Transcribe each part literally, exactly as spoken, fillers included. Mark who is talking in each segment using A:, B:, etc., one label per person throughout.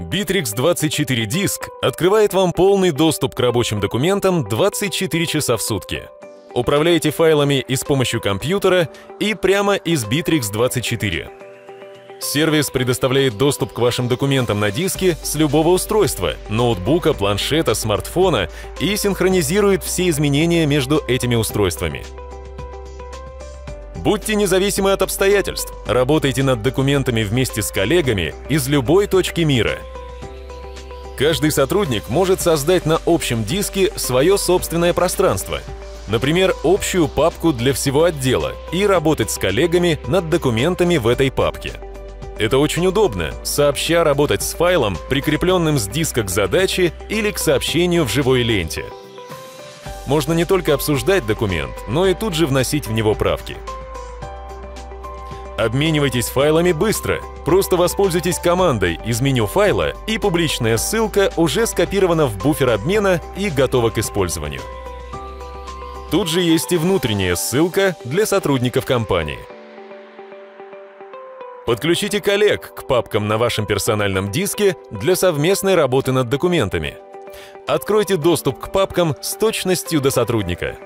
A: Битрикс двадцать четыре диск открывает вам полный доступ к рабочим документам двадцать четыре часа в сутки. Управляйте файлами и с помощью компьютера, и прямо из Битрикс двадцать четыре. Сервис предоставляет доступ к вашим документам на диске с любого устройства, ноутбука, планшета, смартфона и синхронизирует все изменения между этими устройствами. Будьте независимы от обстоятельств, работайте над документами вместе с коллегами из любой точки мира. Каждый сотрудник может создать на общем диске свое собственное пространство, например, общую папку для всего отдела, и работать с коллегами над документами в этой папке. Это очень удобно, сообща работать с файлом, прикрепленным с диска к задаче или к сообщению в живой ленте. Можно не только обсуждать документ, но и тут же вносить в него правки. Обменивайтесь файлами быстро. Просто воспользуйтесь командой из меню файла, и публичная ссылка уже скопирована в буфер обмена и готова к использованию. Тут же есть и внутренняя ссылка для сотрудников компании. Подключите коллег к папкам на вашем персональном диске для совместной работы над документами. Откройте доступ к папкам с точностью до сотрудника.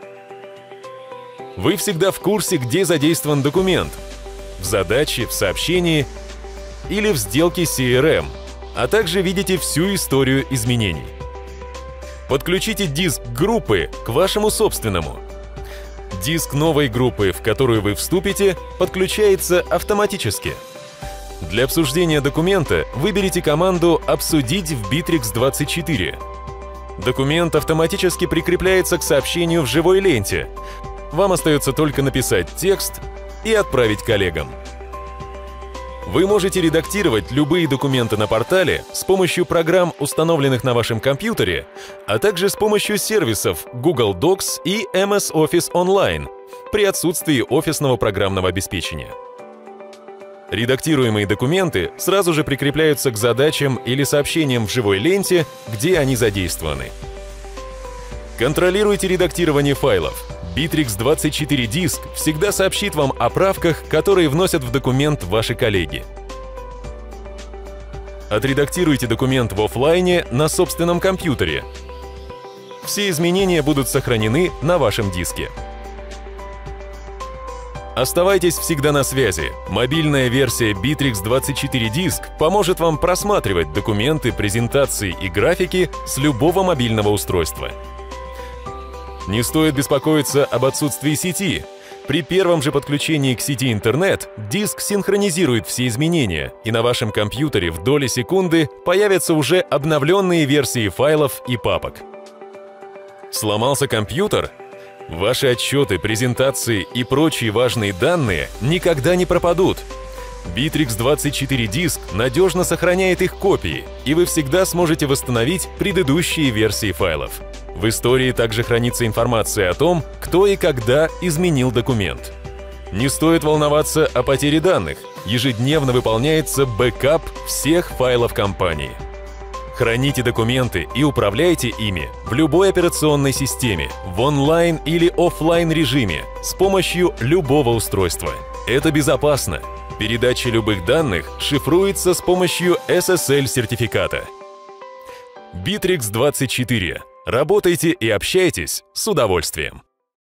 A: Вы всегда в курсе, где задействован документ – в задаче, в сообщении или в сделке си эр эм, а также видите всю историю изменений. Подключите диск группы к вашему собственному. Диск новой группы, в которую вы вступите, подключается автоматически. Для обсуждения документа выберите команду «Обсудить» в Битрикс двадцать четыре. Документ автоматически прикрепляется к сообщению в живой ленте. Вам остается только написать текст и отправить коллегам. Вы можете редактировать любые документы на портале с помощью программ, установленных на вашем компьютере, а также с помощью сервисов Google Docs и эм эс Office Online при отсутствии офисного программного обеспечения. Редактируемые документы сразу же прикрепляются к задачам или сообщениям в живой ленте, где они задействованы. Контролируйте редактирование файлов. Битрикс двадцать четыре диск всегда сообщит вам о правках, которые вносят в документ ваши коллеги. Отредактируйте документ в офлайне на собственном компьютере. Все изменения будут сохранены на вашем диске. Оставайтесь всегда на связи. Мобильная версия Битрикс двадцать четыре диск поможет вам просматривать документы, презентации и графики с любого мобильного устройства. Не стоит беспокоиться об отсутствии сети. При первом же подключении к сети интернет диск синхронизирует все изменения, и на вашем компьютере в доли секунды появятся уже обновленные версии файлов и папок. Сломался компьютер? Ваши отчеты, презентации и прочие важные данные никогда не пропадут. Битрикс двадцать четыре диск надежно сохраняет их копии, и вы всегда сможете восстановить предыдущие версии файлов. В истории также хранится информация о том, кто и когда изменил документ. Не стоит волноваться о потере данных. Ежедневно выполняется бэкап всех файлов компании. Храните документы и управляйте ими в любой операционной системе, в онлайн или офлайн режиме, с помощью любого устройства. Это безопасно. Передача любых данных шифруется с помощью эс эс эль-сертификата. Битрикс двадцать четыре. Работайте и общайтесь с удовольствием.